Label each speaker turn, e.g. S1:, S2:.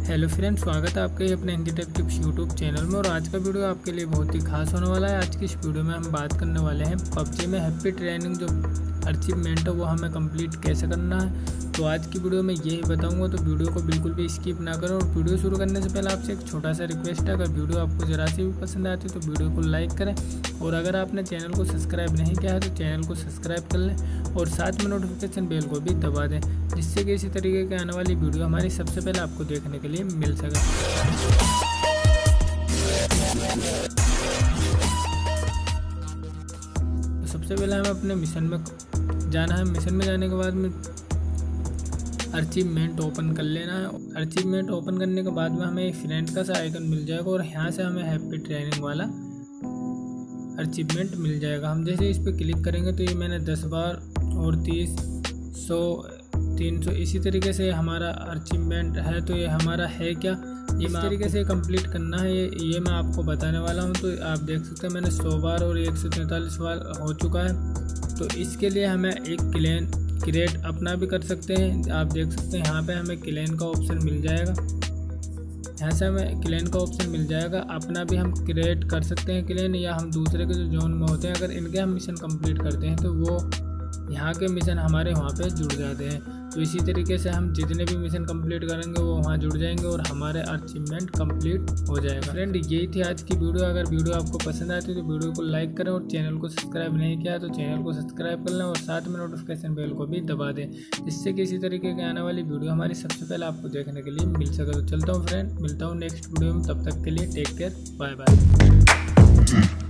S1: Hello friends, स्वागत है आपके अपने Hindi tech tips YouTube channel में। और आज का वीडियो आपके लिए बहुत ही खास होने वाला है। आज की इस वीडियो में हम बात करने वाले हैं पबजी में हैप्पी ट्रेनिंग जो अचीवमेंट है वो हमें कंप्लीट कैसे करना है। तो आज की वीडियो में यही बताऊंगा, तो वीडियो को बिल्कुल भी स्किप ना करें। और वीडियो शुरू करने से पहले आपसे एक छोटा सा रिक्वेस्ट है, अगर वीडियो आपको ज़रा सी भी पसंद आती है तो वीडियो को लाइक करें। और अगर आपने चैनल को सब्सक्राइब नहीं किया है तो चैनल को सब्सक्राइब कर लें और साथ में नोटिफिकेशन बेल को भी दबा दें, जिससे कि इसी तरीके की आने वाली वीडियो हमारी सबसे पहले आपको देखने के लिए मिल सके। तो सबसे पहले हमें अपने मिशन में जाना है। मिशन में जाने के बाद में अचीवमेंट ओपन कर लेना है। अचीवमेंट ओपन करने के बाद में हमें एक फ्रेंड का सा आइकन मिल जाएगा और यहाँ से हमें हैप्पी ट्रेनिंग वाला अचीवमेंट मिल जाएगा। हम जैसे इस पर क्लिक करेंगे तो ये मैंने 10 बार और 30, 100, 300 इसी तरीके से हमारा अचीवमेंट है। तो ये हमारा है क्या, इस तरीके से कंप्लीट करना है, ये मैं आपको बताने वाला हूँ। तो आप देख सकते हैं मैंने 100 बार और 143 बार हो चुका है। तो इसके लिए हमें एक क्रिएट अपना भी कर सकते हैं। आप देख सकते हैं यहाँ पे हमें क्लेन का ऑप्शन मिल जाएगा। यहाँ से हमें क्लेन का ऑप्शन मिल जाएगा। अपना भी हम क्रिएट कर सकते हैं क्लेन, या हम दूसरे के जो जोन में होते हैं अगर इनके हम मिशन कंप्लीट करते हैं तो वो यहाँ के मिशन हमारे वहाँ पे जुड़ जाते हैं। तो इसी तरीके से हम जितने भी मिशन कंप्लीट करेंगे वो वहाँ जुड़ जाएंगे और हमारे अचीवमेंट कंप्लीट हो जाएगा। फ्रेंड, यही थी आज की वीडियो। अगर वीडियो आपको पसंद आती है तो वीडियो को लाइक करें और चैनल को सब्सक्राइब नहीं किया तो चैनल को सब्सक्राइब कर लें और साथ में नोटिफिकेशन बेल को भी दबा दें, जिससे कि इसी तरीके की आने वाली वीडियो हमारी सबसे पहले आपको देखने के लिए मिल सके। तो चलता हूँ फ्रेंड, मिलता हूँ नेक्स्ट वीडियो में। तब तक के लिए टेक केयर, बाय बाय।